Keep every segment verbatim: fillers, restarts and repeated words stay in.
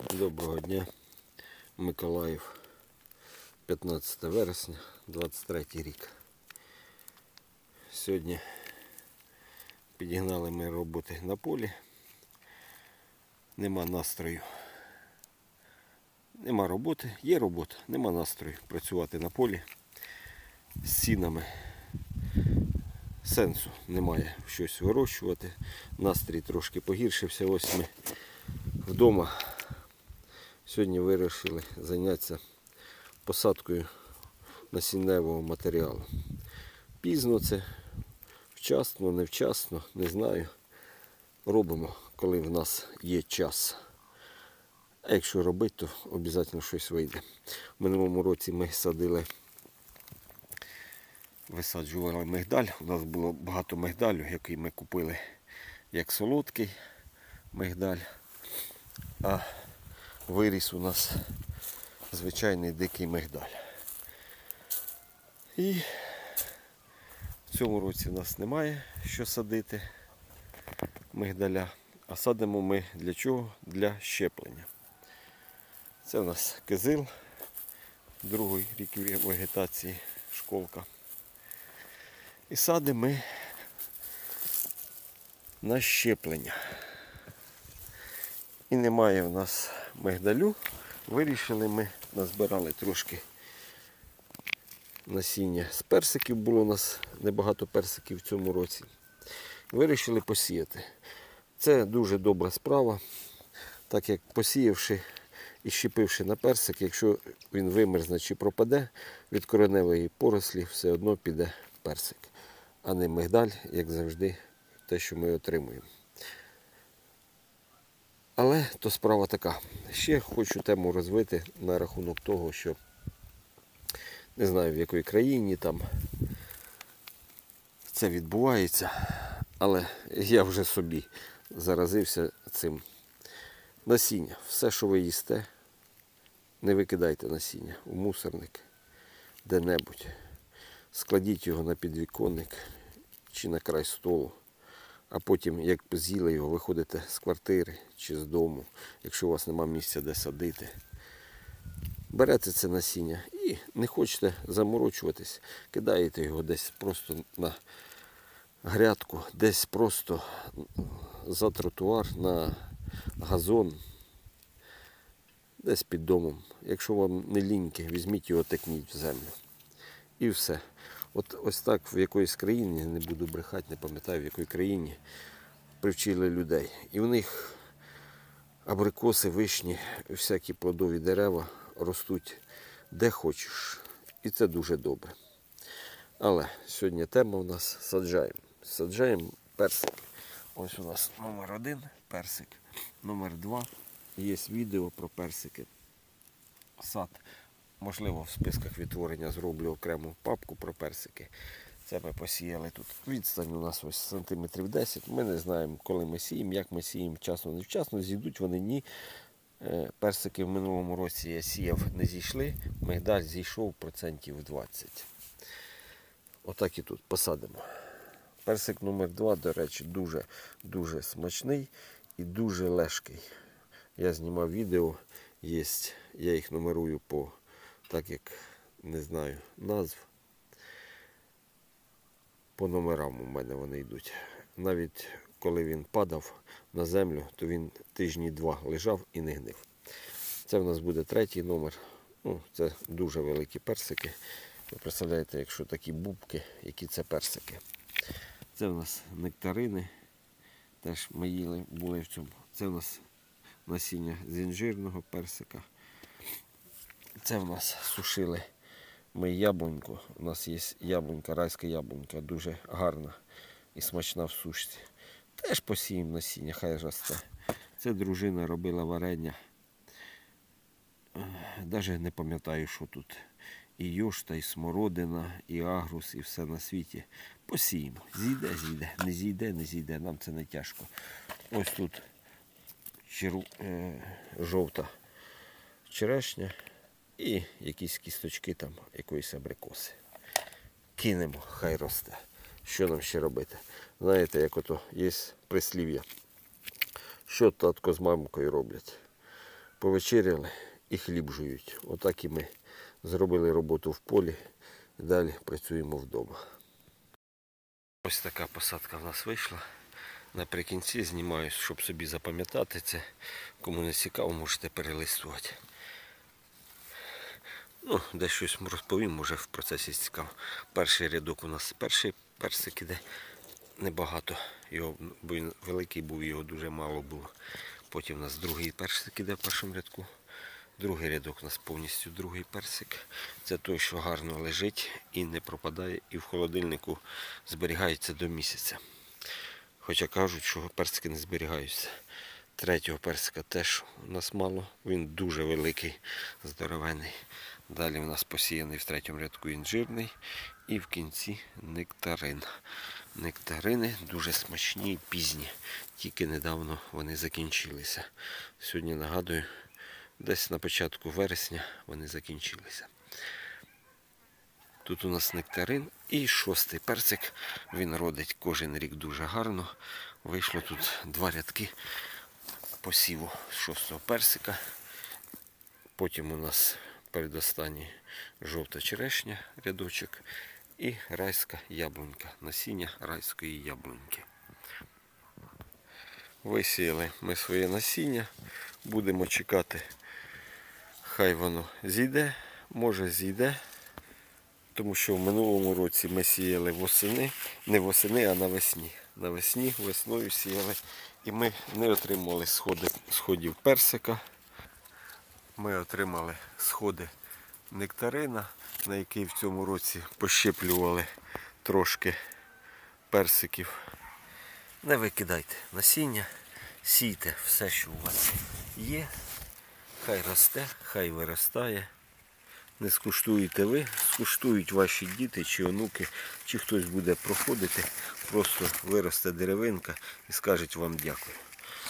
Доброго дня, Миколаїв, п'ятнадцяте вересня, двадцять третій рік. Сьогодні підігнали ми роботи на полі. Нема настрою. Нема роботи, є робота, нема настрою працювати на полі з сінами. Сенсу немає щось вирощувати. Настрій трошки погіршився. Ось ми вдома. Сьогодні вирішили зайнятися посадкою насінневого матеріалу. Пізно це, вчасно, невчасно, не знаю. Робимо, коли в нас є час. А якщо робити, то обов'язково щось вийде. В минулому році ми садили, висаджували мигдаль. У нас було багато мигдалю, який ми купили як солодкий мигдаль. А виріс у нас звичайний дикий мигдаль. І в цьому році у нас немає що садити мигдаля. А садимо ми для чого? Для щеплення. Це у нас кизил, другий рік вегетації, школка. І садимо ми на щеплення. І немає в нас мигдалю. Вирішили ми, назбирали трошки насіння з персиків. Було у нас небагато персиків в цьому році. Вирішили посіяти. Це дуже добра справа, так як посіявши і щепивши на персик, якщо він вимерзне чи пропаде, від кореневої порослі все одно піде персик, а не мигдаль, як завжди, те, що ми отримуємо. Але то справа така. Ще хочу тему розвити на рахунок того, що не знаю в якій країні там це відбувається, але я вже собі заразився цим. Насіння. Все, що ви їсте, не викидайте насіння у мусорник де-небудь. Складіть його на підвіконник чи на край столу. А потім, як з'їли його, виходите з квартири чи з дому, якщо у вас немає місця, де садити. Берете це насіння і не хочете заморочуватись, кидаєте його десь просто на грядку, десь просто за тротуар, на газон, десь під домом. Якщо вам не ліньки, візьміть його, тикніть в землю. І все. От ось так в якоїсь країні, не буду брехати, не пам'ятаю в якій країні, привчили людей. І в них абрикоси, вишні, всякі плодові дерева ростуть де хочеш. І це дуже добре. Але сьогодні тема у нас саджаємо. Саджаємо персик. Ось у нас номер один персик. Номер два. Є відео про персики. Сад. Можливо, в списках відтворення зроблю окрему папку про персики. Це ми посіяли тут. Відстань у нас ось сантиметрів десять. Ми не знаємо, коли ми сіємо, як ми сіємо, вчасно, невчасно. Зійдуть вони ні. Персики в минулому році я сіяв, не зійшли. Мигдаль зійшов процентів двадцять. Отак і тут посадимо. Персик номер два, до речі, дуже-дуже смачний і дуже лежкий. Я знімав відео, є, я їх нумерую по, так як не знаю назв. По номерам у мене вони йдуть. Навіть коли він падав на землю, то він тижні два лежав і не гнив. Це в нас буде третій номер. Ну, це дуже великі персики. Ви представляєте, якщо такі бубки, які це персики. Це в нас нектарини. Теж ми їли, були в цьому. Це в нас насіння з інжирного персика. Це в нас сушили ми яблуньку. У нас є яблунька, райська яблунька, дуже гарна і смачна в сушці. Теж посіємо насіння, хай росте. Це дружина робила варення. Навіть не пам'ятаю, що тут. І йошта, і смородина, і агрус, і все на світі. Посіємо. Зійде, зійде. Не зійде, не зійде. Нам це не тяжко. Ось тут черв... е... жовта черешня і якісь кісточки там якоїсь абрикоси. Кинемо, хай росте. Що нам ще робити? Знаєте, як ото є прислів'я. Що татко з мамкою роблять? повечеряли і хліб жують. Отак і ми зробили роботу в полі і далі працюємо вдома. Ось така посадка в нас вийшла. Наприкінці знімаю, щоб собі запам'ятати це. Кому не цікаво, можете перелистувати. Ну, десь щось розповім, може в процесі цікаво. Перший рядок у нас перший персик іде. Небагато. Його, бо він великий був, його дуже мало було. Потім у нас другий персик іде в першому рядку. Другий рядок у нас повністю другий персик. Це той, що гарно лежить і не пропадає, і в холодильнику зберігається до місяця. Хоча кажуть, що персики не зберігаються. Третього персика теж у нас мало. Він дуже великий, здоровенний. Далі у нас посіяний в третьому рядку інжирний. І в кінці нектарин. Нектарини дуже смачні і пізні. Тільки недавно вони закінчилися. Сьогодні, нагадую, десь на початку вересня вони закінчилися. Тут у нас нектарин і шостий персик. Він родить кожен рік дуже гарно. Вийшло тут два рядки посіву шостого персика. Потім у нас передостанній жовта черешня рядочок і райська яблунька. Насіння райської яблуньки. Висіяли ми своє насіння. Будемо чекати, хай воно зійде. Може зійде. Тому що в минулому році ми сіяли восени, не восени, а навесні. Навесні, весною сіяли. І ми не отримали сходи, сходів персика. Ми отримали сходи нектарина, на який в цьому році пощеплювали трошки персиків. Не викидайте насіння, сійте все, що у вас є. Хай росте, хай виростає. Не скуштуєте ви, скуштують ваші діти чи онуки, чи хтось буде проходити, просто виросте деревинка і скажуть вам дякую.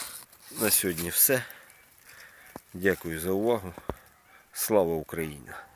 На сьогодні все. Дякую за увагу. Слава Україні!